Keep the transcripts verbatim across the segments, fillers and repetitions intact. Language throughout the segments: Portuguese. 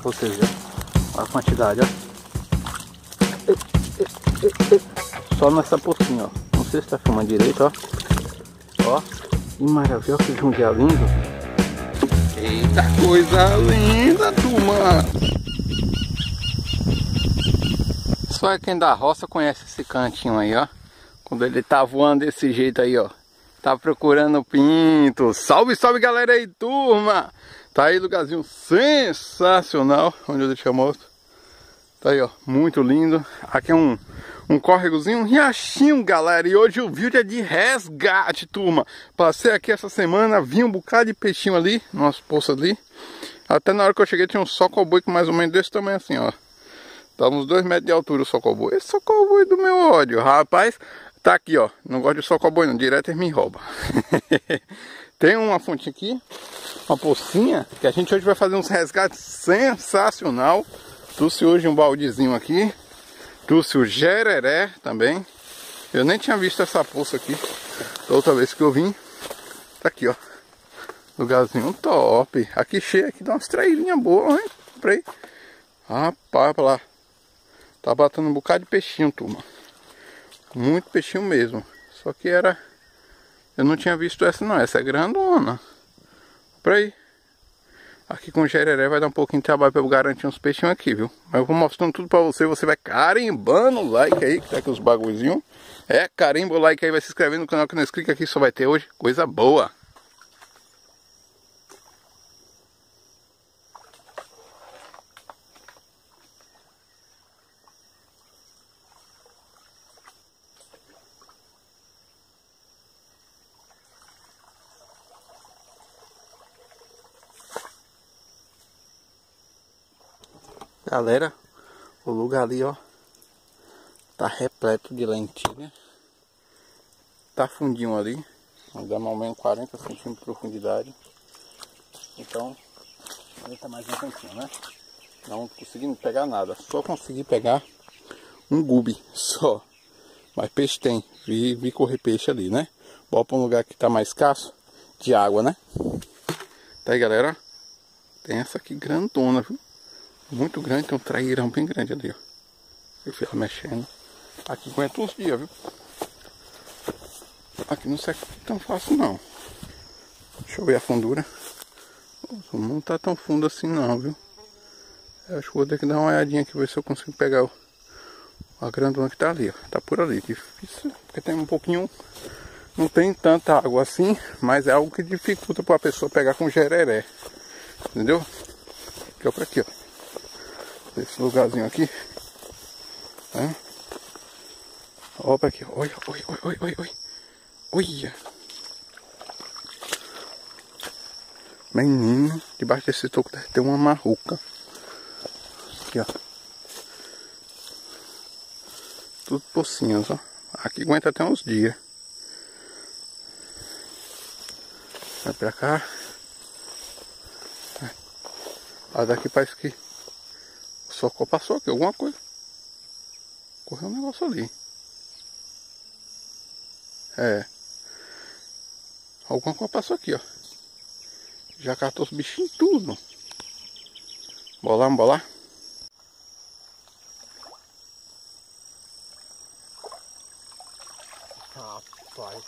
pra vocês verem. Olha a quantidade, ó. Ei, ei, ei, ei. Só nessa pocinha, ó. Não sei se tá filmando direito, ó. Ó. Que maravilha, que jundia lindo. Eita coisa linda, turma. Só quem da roça conhece esse cantinho aí, ó. Quando ele tá voando desse jeito aí, ó. Tá procurando pinto. Salve, salve, galera aí, turma. Tá aí, lugarzinho sensacional. Onde eu deixei a moto. Tá aí, ó. Muito lindo. Aqui é um, um córregozinho, um riachinho, galera. E hoje o vídeo é de resgate, turma. Passei aqui essa semana, vi um bocado de peixinho ali, no nosso poço ali. Até na hora que eu cheguei tinha um socoboi com mais ou menos desse tamanho assim, ó. Tava uns dois metros de altura o socoboi. Esse socoboi do meu ódio, rapaz. Tá aqui, ó. Não gosto de socoboi não. Direto eles me roubam. Tem uma fonte aqui. Uma pocinha. Que a gente hoje vai fazer uns resgates sensacional. Trouxe hoje um baldezinho aqui. Trouxe o jereré também. Eu nem tinha visto essa poça aqui. Da outra vez que eu vim. Tá aqui, ó. Lugarzinho top. Aqui cheio. Aqui dá umas trairinhas boas, hein? Comprei. Rapaz, pra lá. Tá batendo um bocado de peixinho, turma. Muito peixinho mesmo. Só que era... Eu não tinha visto essa não. Essa é grandona. Por aí. Aqui com o jereré vai dar um pouquinho de trabalho pra eu garantir uns peixinhos aqui, viu? Mas eu vou mostrando tudo pra você. Você vai carimbando o like aí. Que tá aqui os bagulhozinhos. É, carimba o like aí. Vai se inscrever no canal que não é inscrito aqui. Só vai ter hoje coisa boa. Galera, o lugar ali, ó, tá repleto de lentilha. Tá fundinho ali, dá mais ou menos quarenta centímetros de profundidade. Então, ele tá mais um cantinho, né? Não conseguindo pegar nada, só consegui pegar um gubi, só. Mas peixe tem, vi, vi correr peixe ali, né? Bora pra um lugar que tá mais escasso de água, né? Tá aí, galera, tem essa aqui grandona, viu? Muito grande, tem um trairão bem grande ali, ó. Eu fui ela mexendo. Aqui aguenta uns dias, viu? Aqui não sai tão fácil, não. Deixa eu ver a fundura. Nossa, não tá tão fundo assim, não, viu? Eu acho que vou ter que dar uma olhadinha aqui, ver se eu consigo pegar o, a grandona que tá ali, ó. Tá por ali. Difícil, porque tem um pouquinho... Não tem tanta água assim, mas é algo que dificulta pra pessoa pegar com jereré. Entendeu? Aqui, ó, por aqui, ó. Esse lugarzinho aqui. Tá? Ó pra aqui. Olha, olha, olha, olha, olha. Olha. Menino. Debaixo desse toco deve ter uma marruca. Aqui, ó. Tudo pocinhos, ó. Aqui aguenta até uns dias. Vai pra cá. Lá daqui parece que o socorro passou aqui, alguma coisa. Correu um negócio ali. É. Alguma coisa passou aqui, ó. Já catou os bichinhos tudo. Bolar, vamos bolar? Rapaz.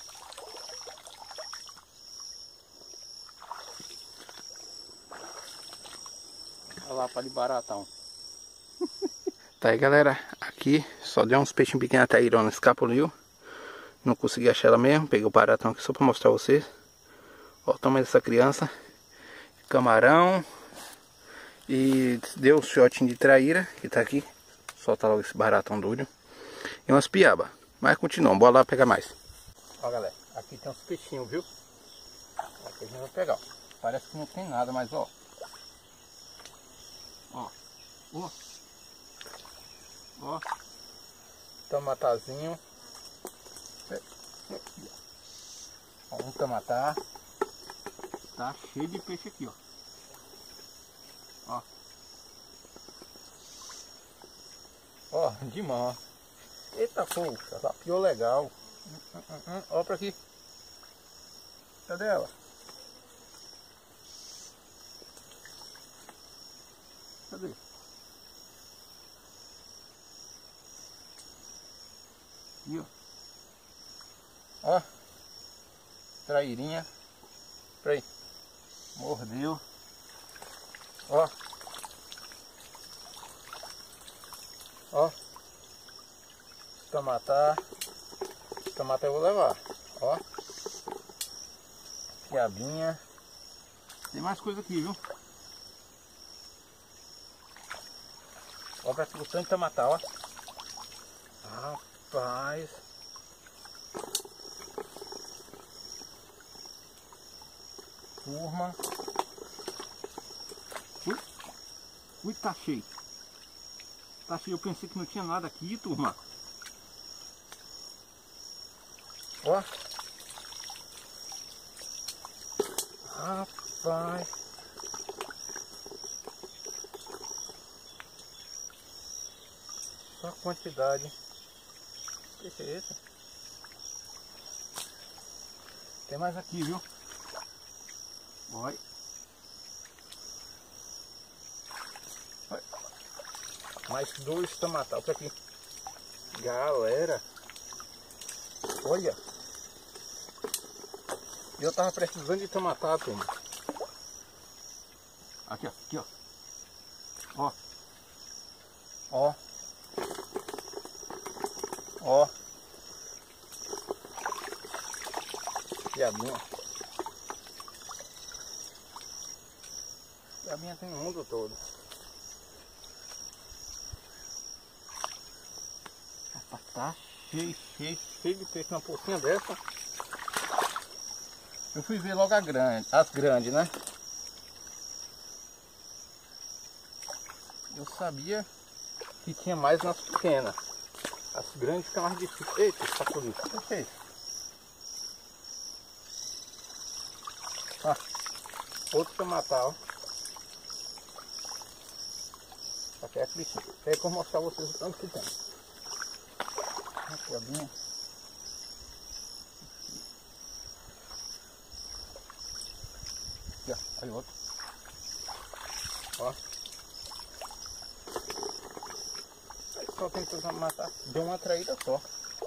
Olha lá para de baratão. Tá aí, galera, aqui só deu uns peixinhos pequenos, até a Irona escapuliu. Não consegui achar ela mesmo, peguei o baratão aqui só pra mostrar pra vocês. Olha o tamanho dessa criança. Camarão. E deu um shotzinho de traíra, que tá aqui. Solta logo esse baratão doido. E umas piaba. Mas continuamos, bora lá pegar mais. Ó, galera, aqui tem uns peixinhos, viu? Aqui a gente vai pegar, ó. Parece que não tem nada, mas ó. Ó. Ó. Ó, tamatazinho. Ó, um tamatá. Tá cheio de peixe aqui, ó. Ó. Ó, demais. Eita, poxa, lapiou legal. Hum, hum, hum, hum. Ó pra aqui. Cadê ela? Cadê? Aqui, ó. Ó. Trairinha. Peraí. Mordeu. Ó. Ó. Tamatá. Tamatá eu vou levar. Ó. Quiabinha. Tem mais coisa aqui, viu? Ó, parece que gostando de tamatá, ó. Rapaz. Turma. Ui. Ui, tá cheio. Tá cheio. Eu pensei que não tinha nada aqui, turma. Ó. Rapaz. Só a quantidade. Que peixe é esse? Tem mais aqui, viu? Olha. Olha. Mais dois tamatá. Olha aqui. Galera. Olha. Eu tava precisando de tamatá, turma. Aqui, ó. Aqui, ó. Ó. Ó. Ó. Quiabinha. Quiabinha tem no mundo todo. Rapaz, tá cheio, cheio, cheio de peixe. Uma porcinha dessa. Eu fui ver logo a grande, as grandes, né? Eu sabia que tinha mais nas pequenas. As grandes ficam mais difíceis. Eita, esse saco lixo. O que é isso? Ah, outro tamatá, ó. Aqui é a bichinha. Aí eu vou mostrar a vocês o tanto que tem. Aqui, abinha. Aqui, ó. Aí outro. Ó. Só tem que matar. Deu uma traída só.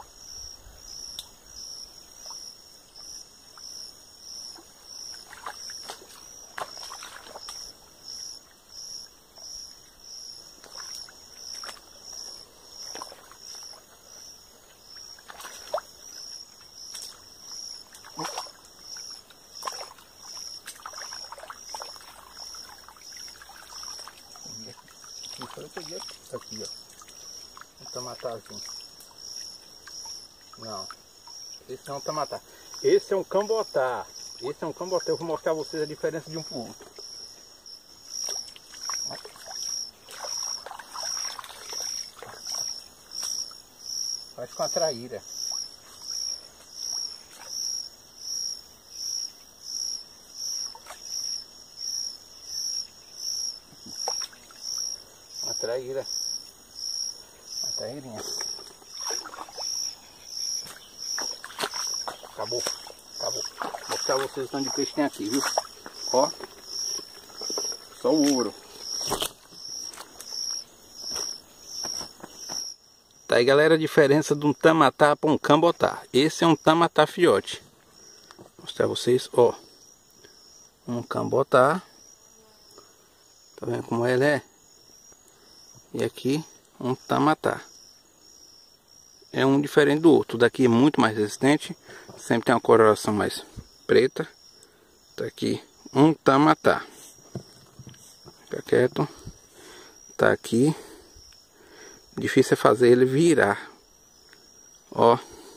Eu peguei aqui, ó. Um tamatázinho. Não. Esse não é um tamatá. Esse é um cambotá. Esse é um cambotá. Eu vou mostrar a vocês a diferença de um pro outro. Faz com a traíra. Uma traíra. Uma traírinha. Acabou. Acabou. Vou mostrar a vocês o tanto de peixe tem aqui, viu? Ó. Só o ouro. Tá aí, galera, a diferença de um tamatá para um cambotá. Esse é um tamatá filhote. Vou mostrar a vocês, ó. Um cambotá. Tá vendo como ele é? E aqui um tamatá. É um diferente do outro. O daqui é muito mais resistente. Sempre tem uma coloração mais preta. Tá aqui um tamatá. Fica quieto. Tá aqui. Difícil é fazer ele virar. Ó.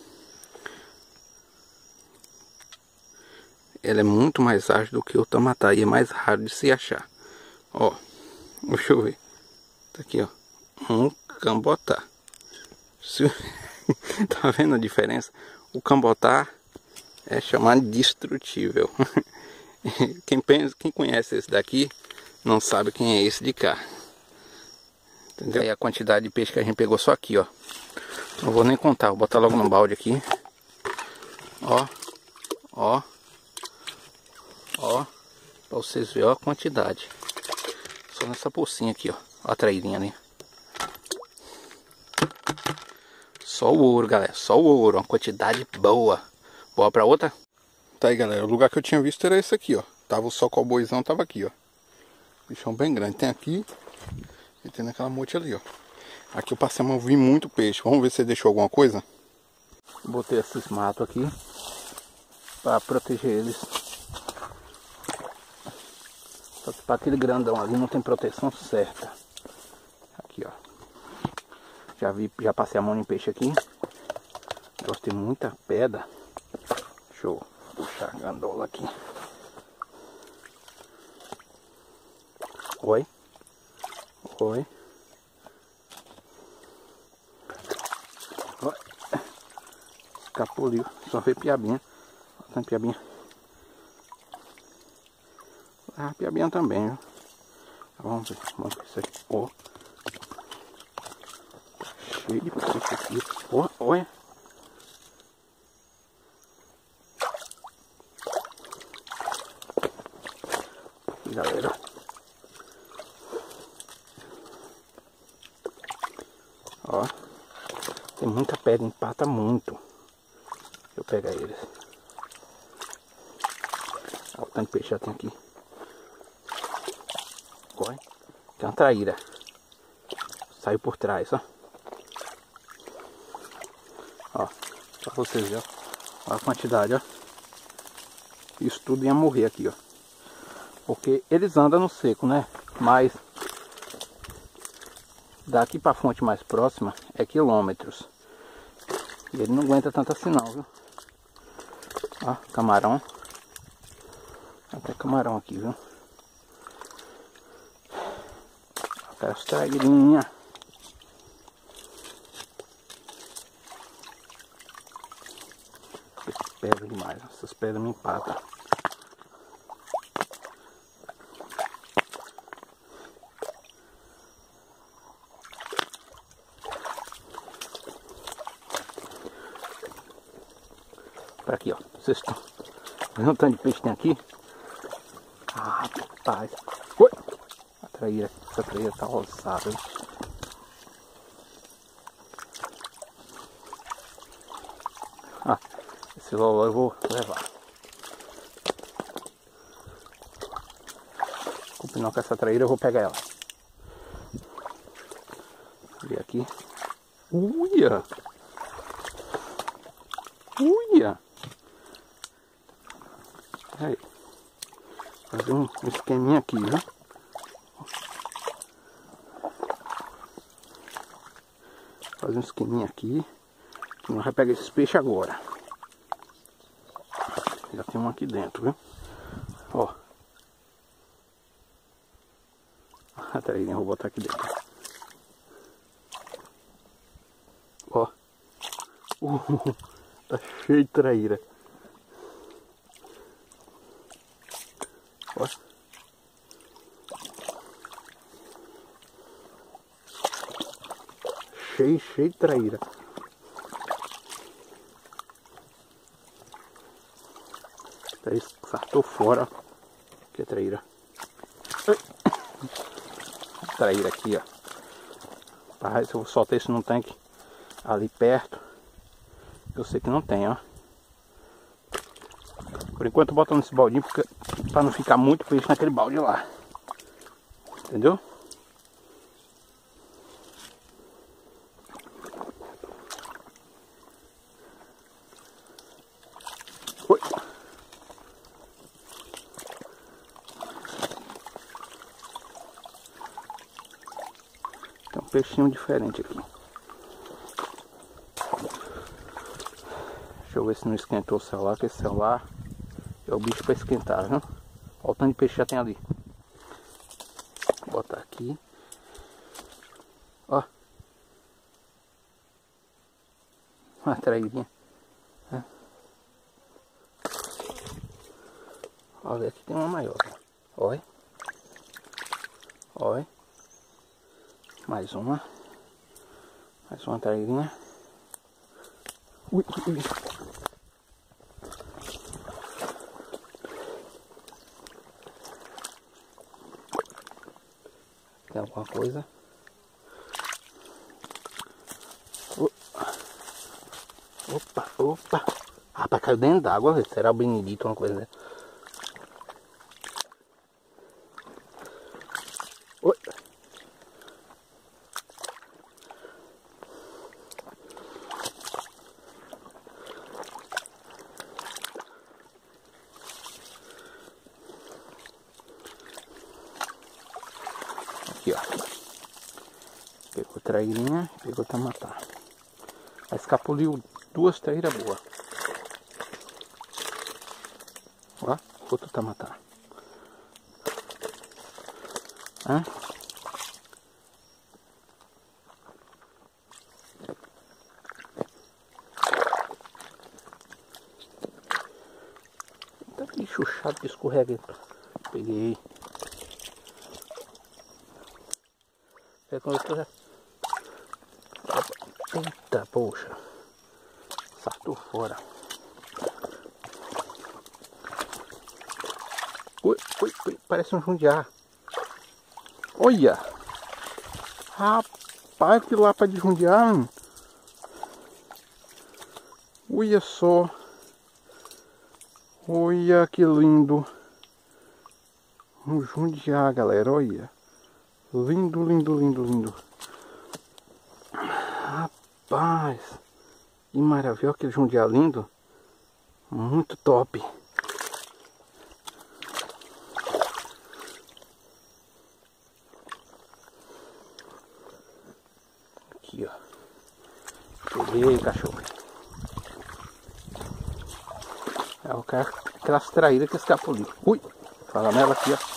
Ele é muito mais ágil do que o tamatá. E é mais raro de se achar. Ó. Deixa eu ver. Tá aqui, ó. Um cambotá. Tá vendo a diferença? O cambotá é chamado de destrutível. Quem pensa, quem conhece esse daqui não sabe quem é esse de cá. Entendeu? Aí a quantidade de peixe que a gente pegou só aqui, ó. Não vou nem contar, vou botar logo no balde aqui. Ó, ó, ó, pra vocês verem ó, a quantidade. Só nessa pocinha aqui, ó. Ó a traidinha ali. Só o ouro, galera. Só o ouro. Uma quantidade boa. Boa pra outra? Tá aí, galera. O lugar que eu tinha visto era esse aqui, ó. Tava o socoboizão, tava aqui, ó. Bichão bem grande. Tem aqui e tem naquela monte ali, ó. Aqui eu passei a mão, vi muito peixe. Vamos ver se ele deixou alguma coisa. Botei esses matos aqui para proteger eles. Só que para aquele grandão ali não tem proteção certa. Aqui, ó. Já vi, já passei a mão em peixe aqui. Gostei muita pedra. Deixa eu puxar a gandola aqui. Oi. Oi. Oi. Escapuliu. Só veio piabinha. Tem piabinha. Ah, piabinha também, viu? Vamos ver. Vamos ver isso aqui. Ó. Cheio de peixe aqui. Ó, olha. Aqui, galera. Ó. Tem muita pedra, empata muito. Deixa eu pegar eles. Olha o tanto de peixe já tem aqui. Olha. Tem uma traíra. Saiu por trás, ó. Ó. Pra vocês verem, ó. Olha a quantidade, ó. Isso tudo ia morrer aqui, ó. Porque eles andam no seco, né? Mas daqui pra fonte mais próxima é quilômetros. E ele não aguenta tanto assim não, viu? Ó, camarão. Até camarão aqui, viu? Até as trairinhas. Pedra demais, essas pedras me empatam. Pra aqui, ó. Vocês estão vendo o tanto de peixe que tem aqui? Ah, rapaz. Oi! A traíra, essa traíra tá roçada. Ah, esse loló eu vou levar. Continuar com essa traíra, eu vou pegar ela. Vou ver aqui. Uia! Uia! Aí. Fazer um esqueminha aqui, viu? Fazer um esqueminha aqui. Que nós vamos pegar esses peixes agora. Já tem um aqui dentro, viu? Ó. A traíra, vou botar aqui dentro. Ó. Uh, tá cheio de traíra. Ó. Cheio, cheio de traíra. Aí saltou fora. Que é traíra. Traíra aqui, ó. Rapaz, se eu soltar isso num tanque ali perto, eu sei que não tem, ó. Por enquanto eu boto nesse baldinho porque, pra não ficar muito peixe naquele balde lá. Entendeu? Oi. Tem um peixinho diferente aqui. Deixa eu ver se não esquentou o celular, que esse celular é o bicho para esquentar, viu? Olha o tanto de peixe que já tem ali. Vou botar aqui. Ó. Uma traidinha. Olha, aqui tem uma maior. Olha. Olha. Mais uma. Mais uma traidinha. Ui, ui, ui. coisa. Opa, opa. Rapaz, caiu dentro d'água. Será o Benedito, uma coisa. Oi. Aqui, ó. Pegou trairinha, pegou tamatá. Escapuliu duas traíras boas. Ó, outro tamatá. Hã? Tá aqui chuchado que escorrega. Peguei. Eita, poxa. Saltou fora. Ui, ui, ui, parece um jundiá. Olha. Rapaz, que lapa de jundiá. Olha só. Olha que lindo. Um jundiá, galera, olha. Lindo, lindo, lindo, lindo. Rapaz. Que maravilha, aquele jundiá lindo. Muito top. Aqui, ó. Peguei, cachorro. É o cara, aquelas traíras que escapou ali. Ui, fala nela aqui, ó.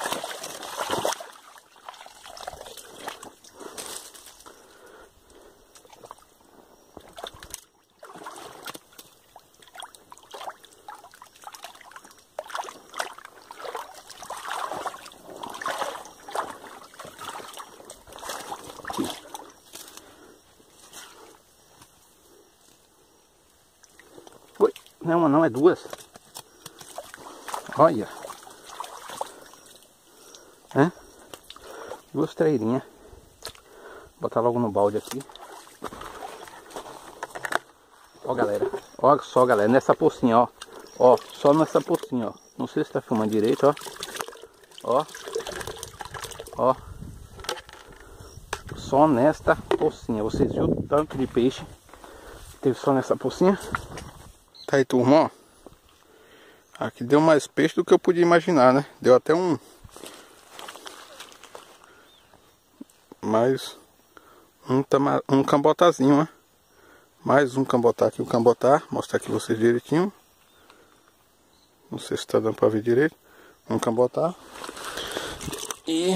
Oi, não é uma não, é duas. Olha. É? Duas trairinhas. Vou botar logo no balde aqui. Ó, galera. Ó só, galera. Nessa pocinha, ó. Ó, só nessa pocinha, ó. Não sei se tá filmando direito, ó. Ó. Ó. Só nesta pocinha. Vocês viram o tanto de peixe que teve só nessa pocinha? Tá aí, turma, ó. Aqui deu mais peixe do que eu podia imaginar, né? Deu até um... Mais um, tama... um cambotazinho, né? Mais um cambotá aqui, o cambotá. Mostrar aqui vocês direitinho. Não sei se tá dando pra ver direito. Um cambotá. E...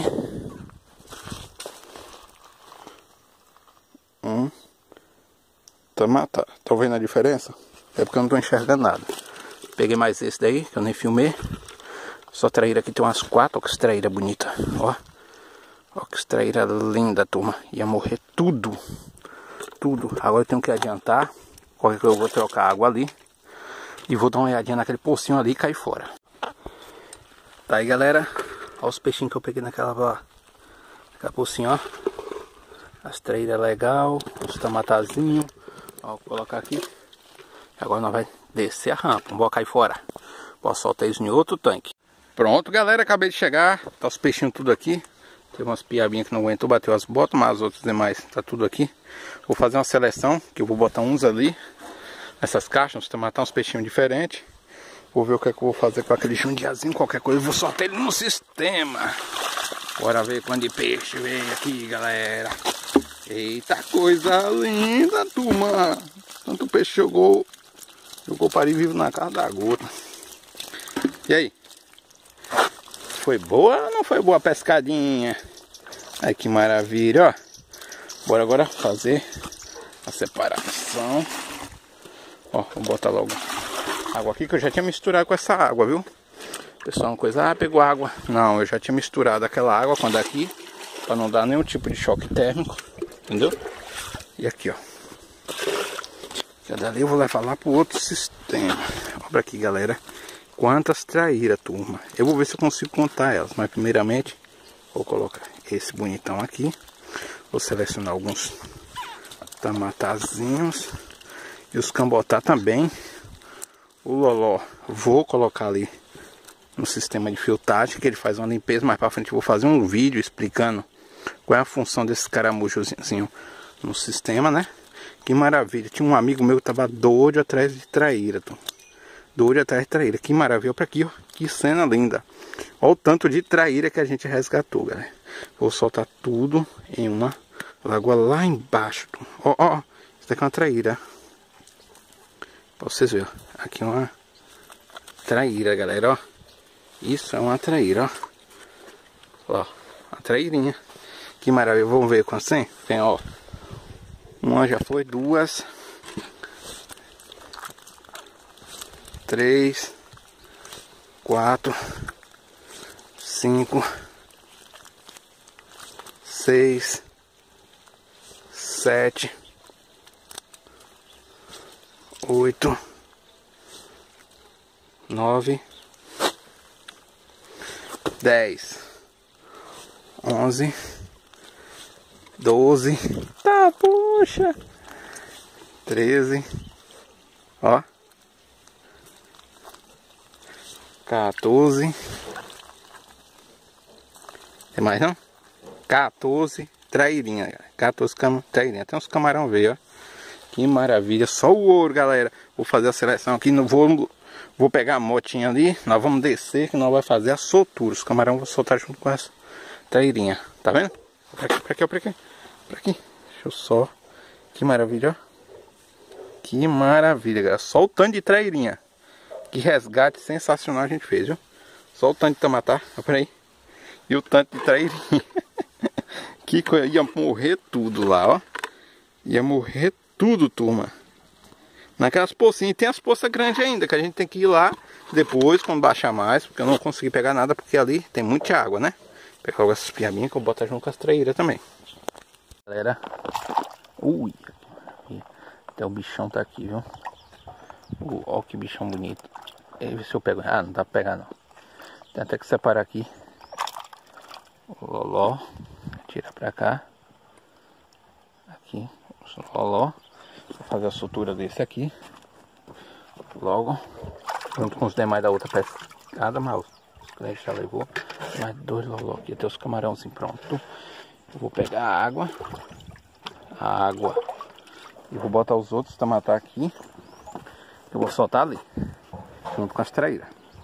Um tamatá. Estão vendo a diferença? É porque eu não tô enxergando nada. Peguei mais esse daí, que eu nem filmei. Só traíra aqui tem umas quatro. Olha que traíra bonita. Ó. Ó que traíra linda, turma. Ia morrer tudo. Tudo. Agora eu tenho que adiantar. Qualquer coisa eu vou trocar a água ali. E vou dar uma olhadinha naquele pocinho ali e cair fora. Tá aí, galera. Olha os peixinhos que eu peguei naquela, ó. Naquela pocinho, ó. As traíras legal. Os tamatazinhos. Ó, vou colocar aqui. Agora nós vai descer a rampa. Vamos cair fora. Posso soltar isso em outro tanque. Pronto, galera. Acabei de chegar. Tá os peixinhos tudo aqui. Tem umas piabinhas que não aguentou, bateu as botas, mas as outras demais tá tudo aqui. Vou fazer uma seleção, que eu vou botar uns ali. Nessas caixas, para matar uns peixinhos diferentes. Vou ver o que é que eu vou fazer com aquele jundiazinho. Qualquer coisa eu vou soltar ele no sistema. Bora ver quando de peixe vem aqui, galera. Eita, coisa linda, turma. Tanto peixe jogou. Jogou pari vivo na casa da gota. E aí? Foi boa ou não foi boa a pescadinha? Ai, que maravilha, ó. Bora agora fazer a separação. Ó, vou botar logo água aqui, que eu já tinha misturado com essa água, viu? Pessoal, uma coisa, ah, pegou água. Não, eu já tinha misturado aquela água quando aqui, para não dar nenhum tipo de choque térmico, entendeu? E aqui, ó. Cada ali eu vou levar lá pro outro sistema. Olha aqui, galera. Quantas traíras, turma. Eu vou ver se eu consigo contar elas. Mas primeiramente, vou colocar esse bonitão aqui. Vou selecionar alguns tamatazinhos. E os cambotá também. O loló vou colocar ali no sistema de filtragem, que ele faz uma limpeza. Mais pra frente eu vou fazer um vídeo explicando qual é a função desse caramujozinho no sistema, né? Que maravilha. Tinha um amigo meu que tava doido atrás de traíra, tô. Doido atrás de traíra. Que maravilha. Pra aqui, ó. Que cena linda. Olha o tanto de traíra que a gente resgatou, galera. Vou soltar tudo em uma lagoa lá embaixo. Ó, ó, ó. Isso daqui é uma traíra. Pra vocês verem. Aqui é uma traíra, galera, ó. Isso é uma traíra, ó. Ó, uma trairinha. Que maravilha. Vamos ver quantas tem? Tem, ó. Uma já foi, duas. Três. Quatro. Cinco. Seis. Sete. Oito. Nove. Dez. Onze. Doze. Tá, poxa. Treze. Ó. Quatorze. Tem mais não? Quatorze. Trairinha, galera. Quatorze cam... trairinha. Tem uns camarão veio, ó. Que maravilha. Só o ouro, galera. Vou fazer a seleção aqui. Não vou... Vou pegar a motinha ali. Nós vamos descer, que nós vamos fazer a soltura. Os camarão vou soltar junto com as trairinhas. Tá vendo? Pra aqui, pra aqui, pra aqui. Pra aqui. Deixa eu só. Que maravilha, ó. Que maravilha, galera. Só o tanto de trairinha. Que resgate sensacional a gente fez, viu? Só o tanto de tamatá. Olha aí. E o tanto de trairinha. Que coisa. Ia morrer tudo lá, ó. Ia morrer tudo, turma. Naquelas pocinhas. Tem as poças grandes ainda, que a gente tem que ir lá depois, quando baixar mais. Porque eu não consegui pegar nada, porque ali tem muita água, né? Pegar essas piabinhas que eu boto junto com as traíras também. Galera. Ui. Até o bichão tá aqui, viu? Uh, ó que bichão bonito. Aí, ver se eu pego. Ah, não dá pra pegar não. Tem até que separar aqui. O loló. Tira pra cá. Aqui. O loló. Vou fazer a sutura desse aqui. Logo. Junto com os demais da outra pescada. Mas os clientes já levou. Mais dois loló aqui. Até os camarãozinhos pronto. Eu vou pegar a água. A água. E vou botar os outros tamatá aqui. Eu vou soltar ali. Junto com as traíras.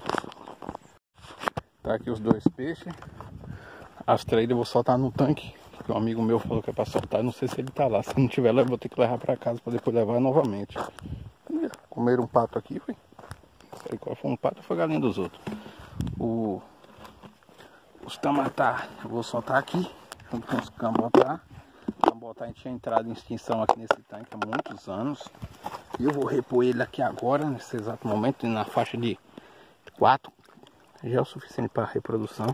Tá aqui os dois peixes. As traíras eu vou soltar no tanque. Que um amigo meu falou que é pra soltar. Não sei se ele tá lá. Se não tiver lá, eu vou ter que levar pra casa pra depois levar novamente. Ih, comeram um pato aqui, foi? Não sei qual foi um pato ou foi galinha dos outros. O... Os tamatá eu vou soltar aqui. Junto com os cambotá. Cambotá a gente tinha entrado em extinção aqui nesse tanque há muitos anos. E eu vou repor ele aqui agora, nesse exato momento, na faixa de quatro. Já é o suficiente para reprodução.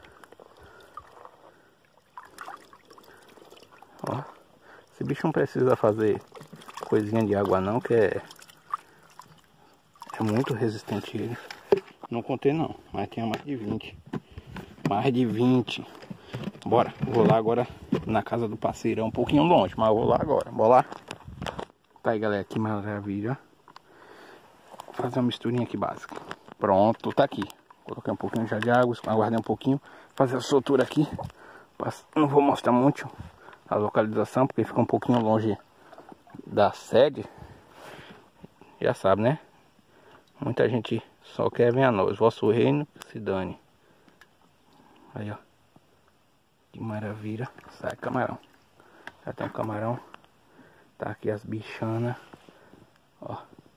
Ó, esse bicho não precisa fazer coisinha de água não, que é, é muito resistente ele. Não contei não, mas tinha mais de vinte. Mais de vinte. Bora, vou lá agora na casa do parceiro, é um pouquinho longe, mas eu vou lá agora, bora lá. Tá aí, galera, que maravilha. Vou fazer uma misturinha aqui básica. Pronto, tá aqui. Coloquei um pouquinho já de água, aguardei um pouquinho. Fazer a soltura aqui. Não vou mostrar muito a localização, porque fica um pouquinho longe da sede. Já sabe, né? Muita gente só quer ver a nós. Vosso reino se dane. Aí, ó. Que maravilha. Sai camarão. Já tem um camarão. Tá aqui as bichanas. Ó.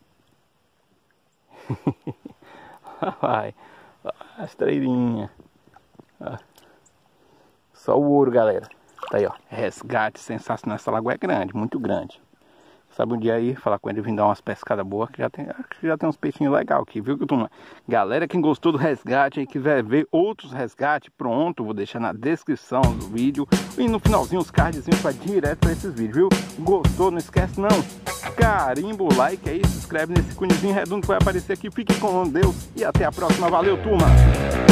Vai. As trairinhas. Ó. Só o ouro, galera. Tá aí, ó. Resgate sensacional. Essa lagoa é grande, muito grande. Sabe um dia aí, falar com ele, vir dar umas pescadas boas, que já tem, que já tem uns peixinhos legais aqui, viu, turma? Galera, quem gostou do resgate e quiser ver outros resgates, pronto, vou deixar na descrição do vídeo. E no finalzinho os cardzinhos para direto para esses vídeos, viu? Gostou? Não esquece não. Carimba o like aí, se inscreve nesse cunhozinho redondo que vai aparecer aqui. Fique com Deus e até a próxima. Valeu, turma!